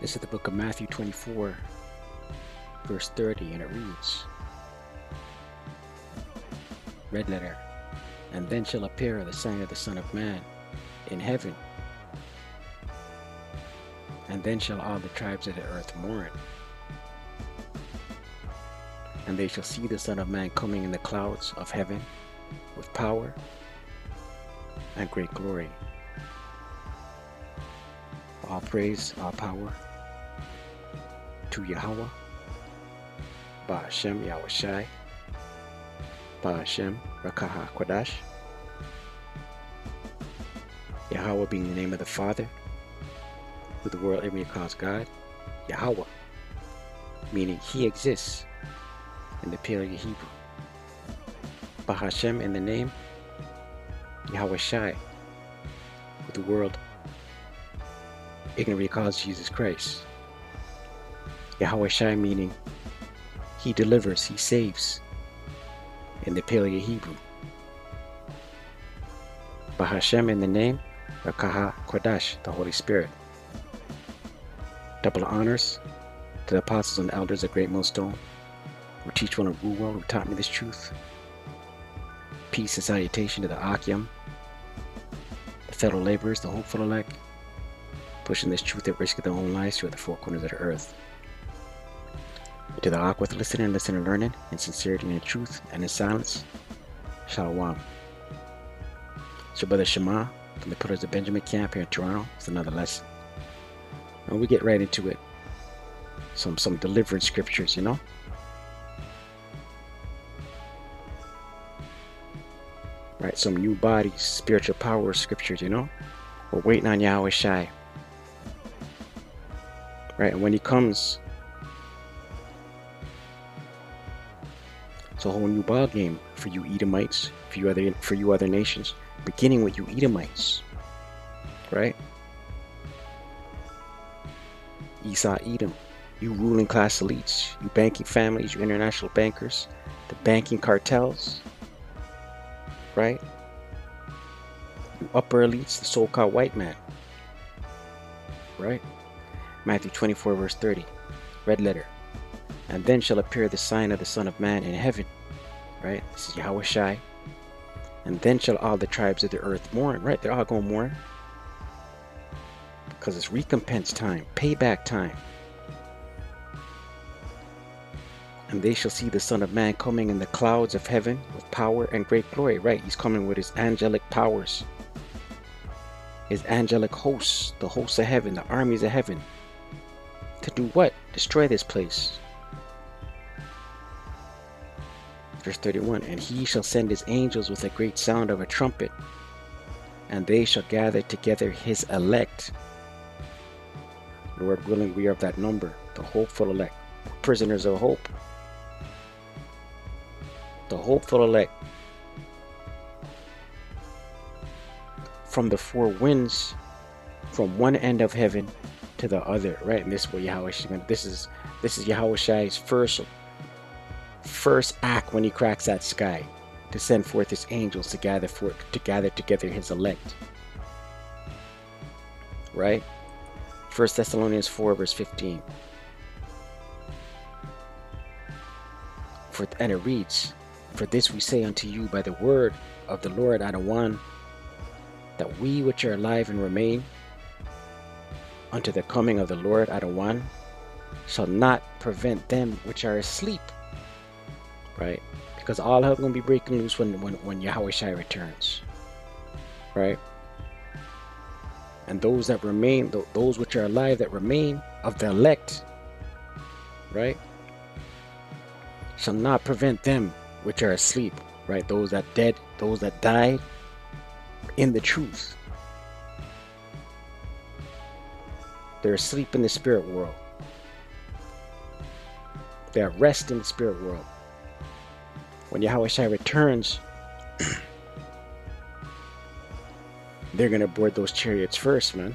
This is the book of Matthew 24, verse 30, and it reads, red letter, and then shall appear the sign of the Son of Man in heaven, and then shall all the tribes of the earth mourn, and they shall see the Son of Man coming in the clouds of heaven with power and great glory. All praise, all power to Yahweh, Ba'ashem Yahushai, Ba'ashem Rakaha Kodash. Yahweh being the name of the Father, who the world every calls God. Yahweh, meaning He exists in the Paleo Hebrew. Ba'ashem in the name, Yahushai, who the world ignorantly calls Jesus Christ. Yahushai meaning He delivers, He saves in the Paleo Hebrew. Ba'ashem in the name, Rakaha Kodash, the Holy Spirit. Double honors to the apostles and elders of Great Millstone, who teach well and rule well, who taught me this truth. Peace and salutation to the Akyam, the fellow laborers, the hopeful elect, pushing this truth at risk of their own lives throughout the four corners of the earth. To the Ak with listening and learning, in sincerity and in truth, and in silence, Shalom. It's your brother Shema from the Pillars of Benjamin camp here in Toronto with another lesson. And we get right into it. Some deliverance scriptures, you know. Right, some new bodies, spiritual power scriptures, you know. We're waiting on Yahushai. Right, and when He comes, it's a whole new ball game for you Edomites, for you other nations, beginning with you Edomites, right? Esau, Edom, you ruling class elites, you banking families, you international bankers, the banking cartels, right? You upper elites, the so-called white man, right? Matthew 24, verse 30, red letter. And then shall appear the sign of the Son of Man in heaven, right? This is Yahushai. And then shall all the tribes of the earth mourn, right? They're all going to mourn. Because it's recompense time, payback time. And they shall see the Son of Man coming in the clouds of heaven with power and great glory, right? He's coming with His angelic powers, His angelic hosts, the hosts of heaven, the armies of heaven. To do what? Destroy this place. Verse 31, and He shall send His angels with a great sound of a trumpet, and they shall gather together His elect. Lord willing, we are of that number, the hopeful elect, prisoners of hope. The hopeful elect. From the four winds, from one end of heaven to the other, right? And this is what Yahushua, this is Yahushua's first act when He cracks that sky, to send forth His angels to gather together His elect, right? 1 Thessalonians 4 verse 15. And it reads, for this we say unto you by the word of the Lord Adawan, that we which are alive and remain unto the coming of the Lord Adawan shall not prevent them which are asleep. Right? Because all hell going to be breaking loose when Yahushua returns. Right? And those that remain, those which are alive that remain of the elect, right, shall not prevent them which are asleep, right? Those that dead, those that died in the truth. They're asleep in the spirit world. They're at rest in the spirit world. When Yahushua returns, they're going to board those chariots first, man.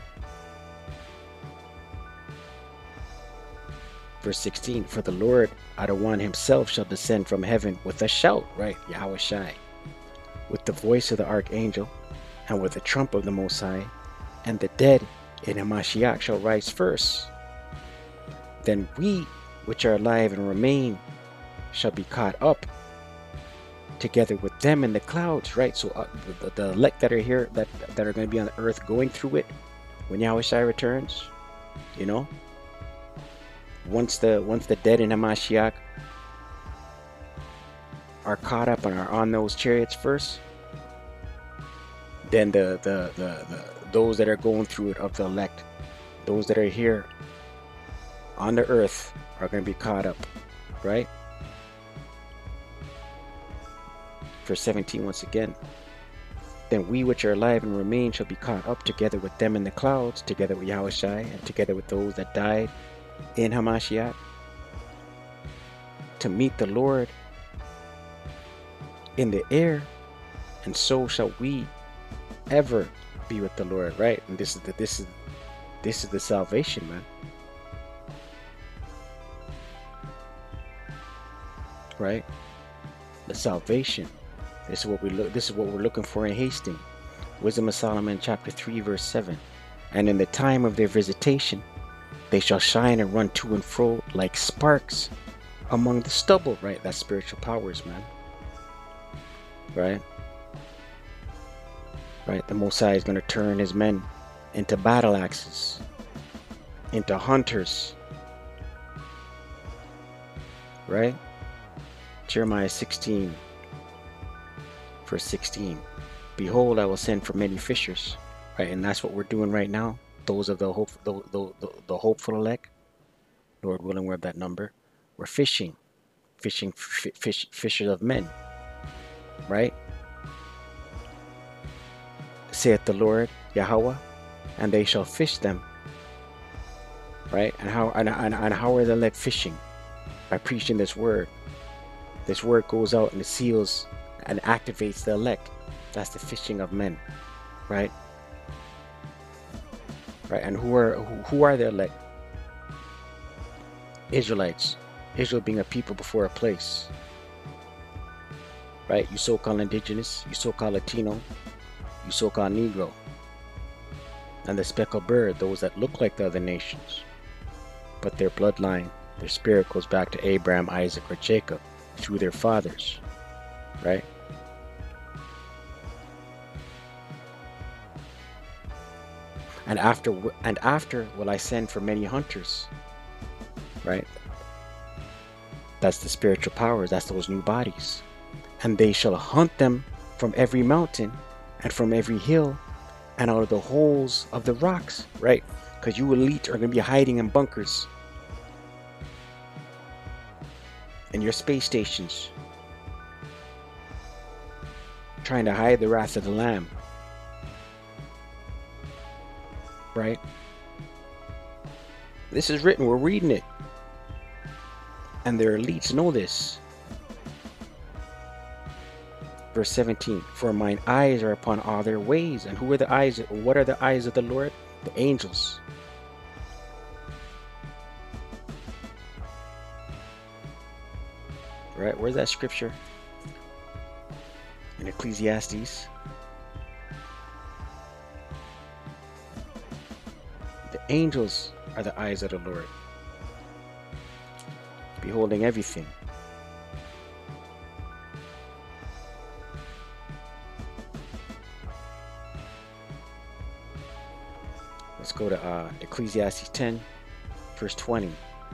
Verse 16, for the Lord Adawan Himself shall descend from heaven with a shout, right? Yahushua, with the voice of the archangel, and with the trump of the Most High, and the dead in Hamashiach shall rise first. then we which are alive and remain shall be caught up together with them in the clouds, right? So the elect that are here, that are going to be on the earth going through it when Yahushua returns, you know, once the dead in Hamashiach are caught up and are on those chariots first, then the those that are going through it of the elect, those that are here on the earth are going to be caught up, right? Verse 17 once again. Then we which are alive and remain shall be caught up together with them in the clouds, together with Yahushua, and together with those that died in Hamashiach, to meet the Lord in the air, and so shall we ever be with the Lord, right? And this is the salvation, man. Right? The salvation. This is what we're looking for in Hastings. Wisdom of Solomon chapter 3 verse 7. And in the time of their visitation they shall shine and run to and fro like sparks among the stubble, right? That's spiritual powers, man. Right? Right? The Most High is going to turn his men into battle axes, into hunters. Right? Jeremiah 16 verse 16. Behold, I will send for many fishers. Right? And that's what we're doing right now. Those of the hopeful elect, Lord willing, we're of that number. We're fishers of men. Right? Saith the Lord Yahweh, and they shall fish them. Right? And how are the elect fishing? By preaching this word. This word goes out and it seals and activates the elect. That's the fishing of men, right? Right. And who are the elect? Israelites. Israel being a people before a place. Right? You so-called indigenous, you so-called Latino, you so-called Negro, and the speckled bird, those that look like the other nations, but their bloodline, their spirit goes back to Abraham, Isaac, or Jacob through their fathers, right? And after will I send for many hunters, right? That's the spiritual powers. That's those new bodies. And they shall hunt them from every mountain and from every hill and out of the holes of the rocks, right? Because you elite are going to be hiding in bunkers, in your space stations, trying to hide the wrath of the Lamb, right? This is written, we're reading it, and their elites know this. Verse 17, for mine eyes are upon all their ways. And who are the eyes? What are the eyes of the Lord? The angels. Right? Where's that scripture? In Ecclesiastes. The angels are the eyes of the Lord, beholding everything. Let's go to Ecclesiastes 10, verse 20.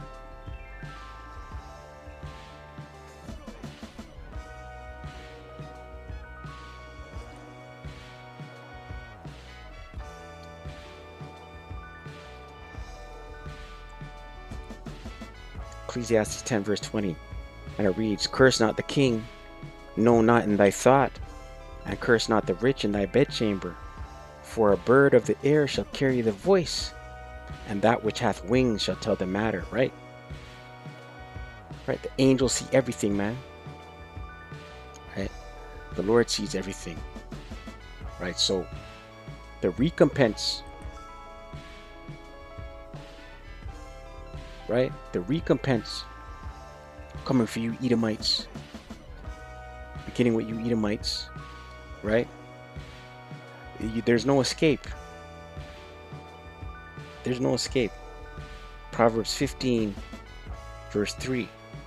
Ecclesiastes 10 verse 20, and it reads, curse not the king, no, not in thy thought, and curse not the rich in thy bedchamber, for a bird of the air shall carry the voice, and that which hath wings shall tell the matter. Right? Right? The angels see everything, man. Right? The Lord sees everything. Right? So the recompense, right? The recompense coming for you Edomites, beginning with you Edomites, right? There's no escape. There's no escape. Proverbs 15 verse 3.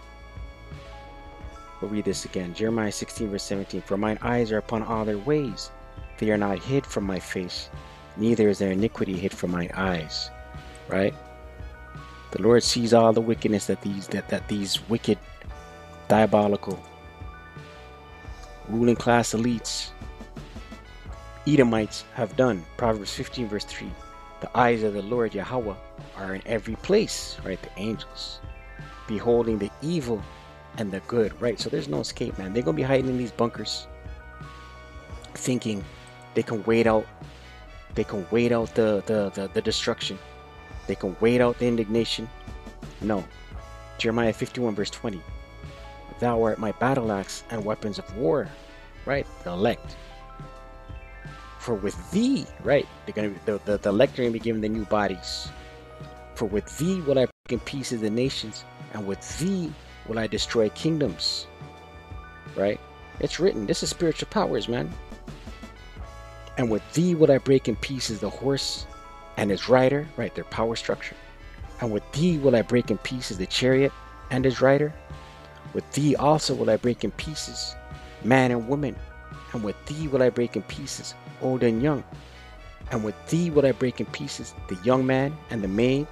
We'll read this again. Jeremiah 16 verse 17. For mine eyes are upon all their ways. They are not hid from my face, neither is their iniquity hid from mine eyes. Right? The Lord sees all the wickedness that these wicked, diabolical, ruling class elites, Edomites have done. Proverbs 15 verse 3. The eyes of the Lord Yahweh are in every place, right? The angels, beholding the evil and the good, right? So there's no escape, man. They're gonna be hiding in these bunkers, thinking they can wait out. They can wait out the destruction. They can wait out the indignation. No. Jeremiah 51 verse 20. Thou art my battle axe and weapons of war, right? The elect. For with thee, right? The elect are gonna be given the new bodies. For with thee will I break in pieces the nations, and with thee will I destroy kingdoms. Right? It's written. This is spiritual powers, man. And with thee will I break in pieces the horse and his rider, right? Their power structure. And with thee will I break in pieces the chariot and his rider. With thee also will I break in pieces man and woman. And with thee will I break in pieces old and young. And with thee will I break in pieces the young man and the maid.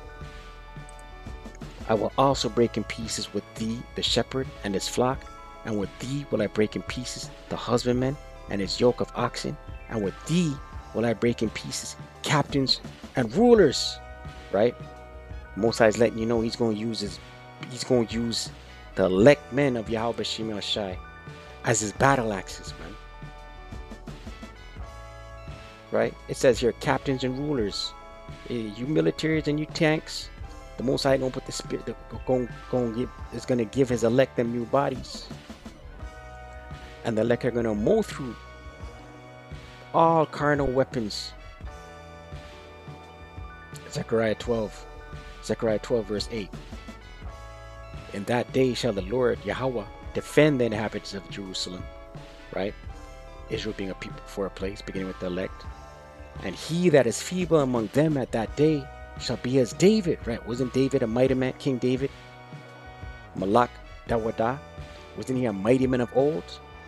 I will also break in pieces with thee the shepherd and his flock. And with thee will I break in pieces the husbandman and his yoke of oxen. And with thee will I break in pieces captains and rulers. Right? Most High is letting you know he's going to use the elect men of Yahweh Shem El Shai as his battle axes, man. Right? It says here captains and rulers. You militaries and you tanks. The Most High gonna put the spirit is gonna give his elect them new bodies. And the elect are gonna mow through all carnal weapons. Zechariah 12 verse 8. In that day shall the Lord Yahweh defend the inhabitants of Jerusalem. Right? Israel being a people for a place, beginning with the elect. And he that is feeble among them at that day shall be as David, right? Wasn't David a mighty man, King David? Malak Dawadah, wasn't he a mighty man of old?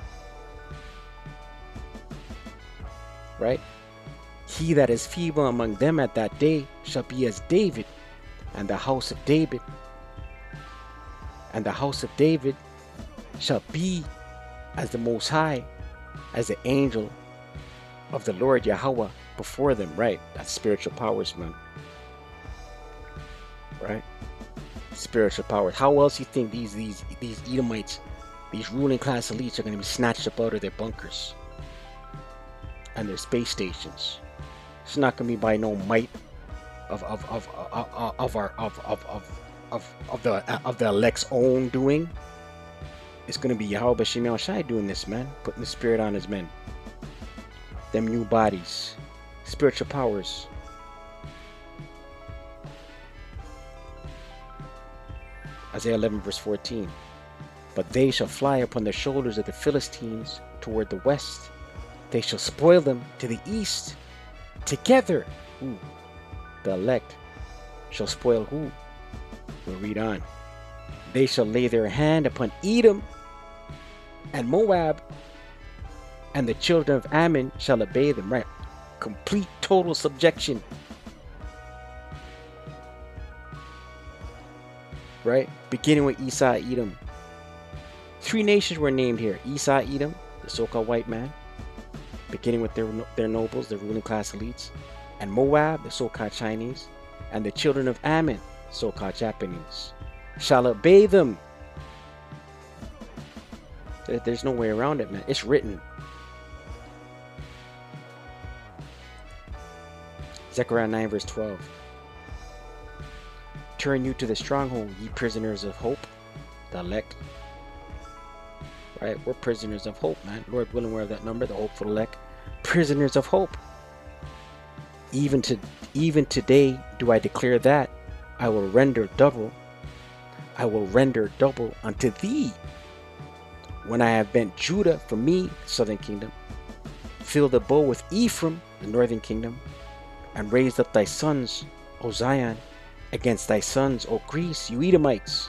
Right? He that is feeble among them at that day shall be as David, and the house of David. And the house of David shall be as the Most High, as the angel of the Lord Yahweh before them, right? That's spiritual powers, man. Right? Spiritual powers. How else you think these Edomites, these ruling class elites are going to be snatched up out of their bunkers and their space stations? It's not going to be by no might of the elect's own doing. It's going to be Yahweh Shem El Shai doing this, man. Putting the spirit on his men. Them new bodies. Spiritual powers. Isaiah 11 verse 14. But they shall fly upon the shoulders of the Philistines toward the west. They shall spoil them to the east. Together, who? The elect shall spoil who? We'll read on. They shall lay their hand upon Edom and Moab, and the children of Ammon shall obey them. Right? Complete total subjection. Right? Beginning with Esau, Edom. 3 nations were named here. Esau, Edom, the so-called white man, beginning with their nobles, the ruling class elites, and Moab, the so-called Chinese, and the children of Ammon, so-called Japanese, shall obey them. There's no way around it, man. It's written. Zechariah 9 verse 12. Turn you to the stronghold, ye prisoners of hope, the elect. Right? We're prisoners of hope, man. Lord willing, we're of that number, the hopeful elect. Prisoners of hope. Even today do I declare that I will render double. I will render double unto thee. When I have bent Judah for me, southern kingdom, fill the bow with Ephraim, the northern kingdom, and raised up thy sons, O Zion, against thy sons, O Greece, you Edomites,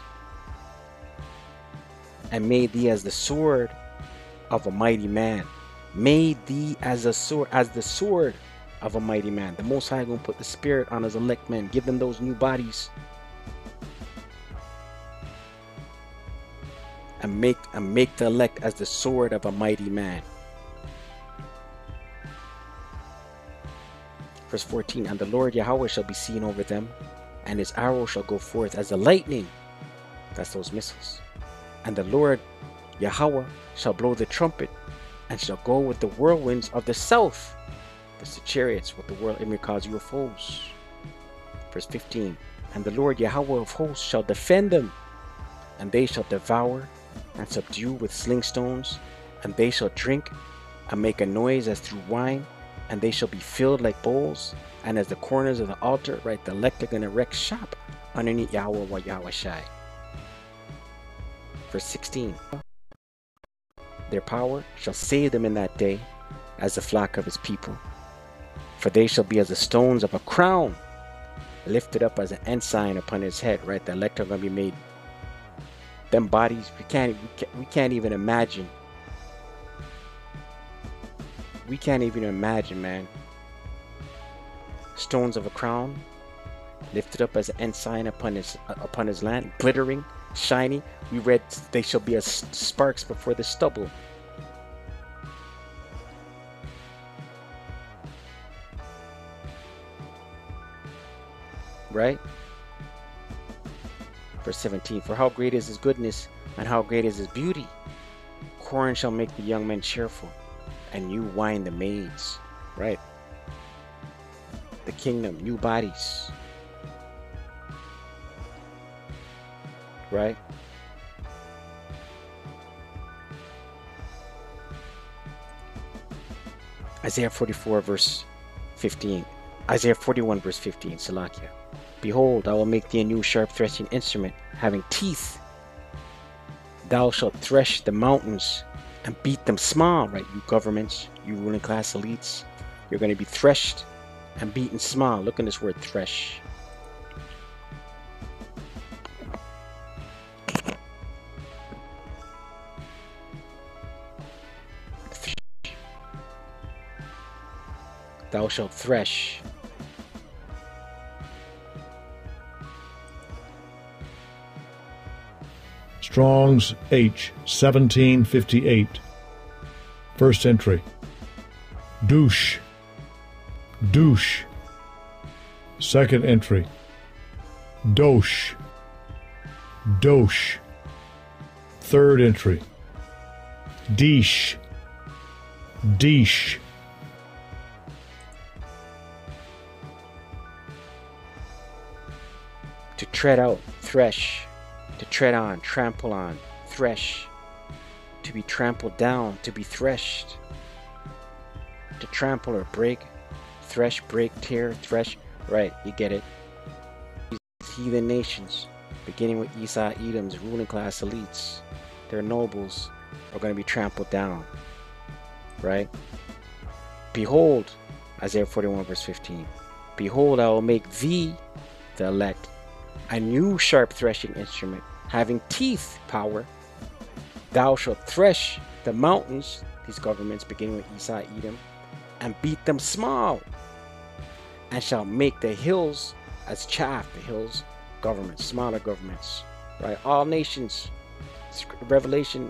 and made thee as the sword of a mighty man. Made thee as the sword of a mighty man. The Most High gonna put the spirit on his elect men, give them those new bodies, and make the elect as the sword of a mighty man. Verse 14, and the Lord Yahweh shall be seen over them, and his arrow shall go forth as the lightning. That's those missiles. And the Lord Yahweh shall blow the trumpet, and shall go with the whirlwinds of the south. That's the chariots with the whirl, it may cause UFOs. Verse 15, and the Lord Yahweh of hosts shall defend them, and they shall devour and subdue with sling stones, and they shall drink and make a noise as through wine, and they shall be filled like bowls, and as the corners of the altar, right, the elect are going to wreck shop underneath Yahweh wa Yahweh Shai. Verse 16, their power shall save them in that day as the flock of his people, for they shall be as the stones of a crown, lifted up as an ensign upon his head, right? The elect are going to be made. Them bodies, we can't even imagine. We can't even imagine, man. Stones of a crown, lifted up as an ensign upon his land, glittering, shiny. We read they shall be as sparks before the stubble. Right? Verse 17, for how great is his goodness, and how great is his beauty. Corn shall make the young men cheerful, and new wine the maids. Right? The kingdom, new bodies. Right? Isaiah 44 verse 15. Isaiah 41 verse 15. Salakia. Behold, I will make thee a new sharp threshing instrument, having teeth. Thou shalt thresh the mountains and beat them small, right? You governments, you ruling class elites, you're going to be threshed and beaten small. Look in this word, thresh. Thou shalt thresh. Strong's H 1758. First entry. Douche. Douche. Second entry. Dosh. Dosh. Third entry. Deesh. Deesh. To tread out, thresh. To tread on, trample on, thresh. To be trampled down, to be threshed. To trample or break, thresh, break, tear, thresh. Right, you get it. These heathen nations, beginning with Esau, Edom's ruling class elites, their nobles, are going to be trampled down. Right? Behold, Isaiah 41 verse 15. Behold, I will make thee, the elect, a new sharp threshing instrument, having teeth, power. Thou shalt thresh the mountains, these governments beginning with Esau, Edom, and beat them small, and shall make the hills as chaff. The hills, governments, smaller governments, right? All nations. Revelation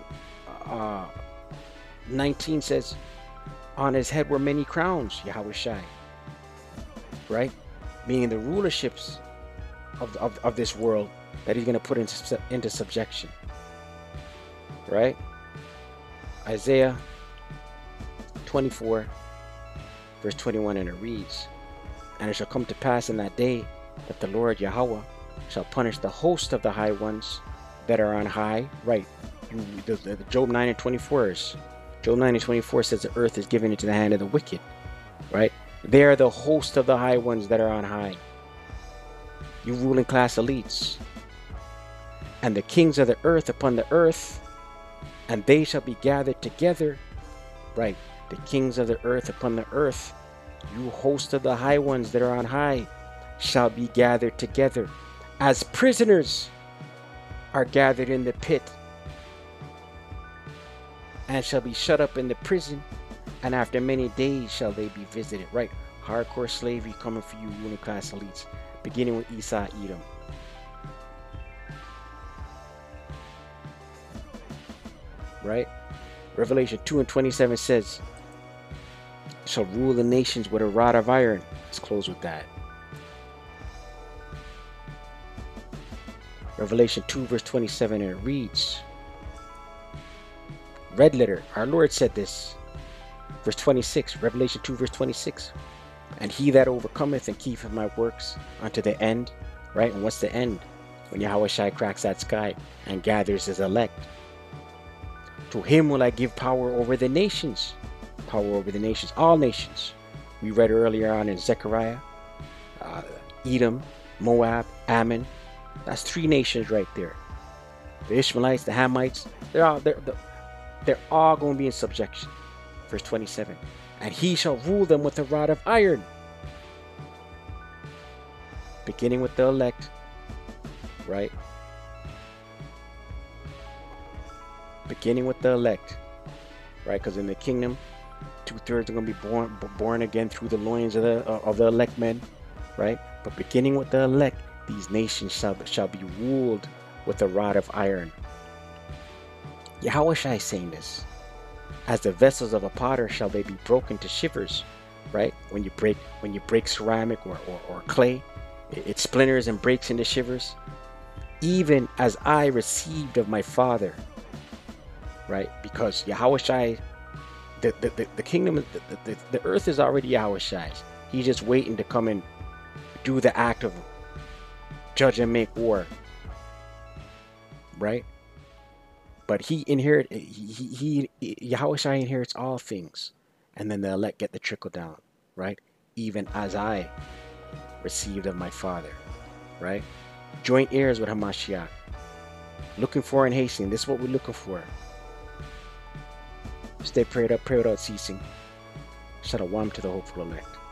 19 says, on his head were many crowns, Yahweh Shai. Right? Meaning the rulerships of this world that he's going to put into subjection. Right? Isaiah 24 verse 21, and it reads, and it shall come to pass in that day that the Lord Yahweh shall punish the host of the high ones that are on high. Right? The Job 9 and 24 is, Job 9 and 24 says the earth is given into the hand of the wicked. Right? They are the host of the high ones that are on high. You ruling class elites, and the kings of the earth upon the earth, and they shall be gathered together. Right, the kings of the earth upon the earth, you host of the high ones that are on high, shall be gathered together. as prisoners are gathered in the pit, and shall be shut up in the prison, and after many days shall they be visited. Right? Hardcore slavery coming for you, Uniclass elites, beginning with Esau, Edom. Right? Revelation 2:27 says, shall rule the nations with a rod of iron. Let's close with that. Revelation 2:27, and it reads, red letter, our Lord said this. Verse 26, Revelation 2:26. And he that overcometh and keepeth my works unto the end. Right? And what's the end? When Yahushua cracks that sky and gathers his elect. To him will I give power over the nations. Power over the nations, all nations. We read earlier on in Zechariah, Edom, Moab, Ammon. That's 3 nations right there. The Ishmaelites, the Hamites, they're all going to be in subjection. Verse 27. And he shall rule them with a rod of iron. Beginning with the elect. Right? Beginning with the elect. Right? Because in the kingdom, 2/3 are going to be born again through the loins of the elect men. Right? But beginning with the elect, these nations shall be ruled with a rod of iron. Yahushua is saying this. As the vessels of a potter shall they be broken to shivers. Right? When you break ceramic or clay, it splinters and breaks into shivers. Even as I received of my Father. Right? Because Yahushua, the kingdom, the earth is already Yahushua's. He's just waiting to come and do the act of judge and make war. Right? But Yahushua inherits all things. And then the elect get the trickle down. Right? Even as I received of my Father. Right? Joint heirs with Hamashiach. Looking for and hastening. This is what we're looking for. Stay prayed up, pray without ceasing. Shalom to the hopeful elect.